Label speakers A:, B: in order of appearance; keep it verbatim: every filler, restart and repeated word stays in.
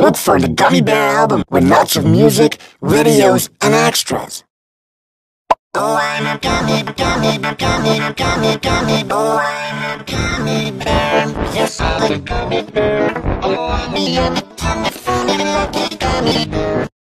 A: Look for the Gummy Bear album with lots of music, videos, and extras. Oh, I'm a gummy, gummy, gummy, gummy, gummy. Oh, I'm a gummy bear. Yes, I'm a gummy bear. Oh, I'm a yummy, funny, funny, lucky gummy bear.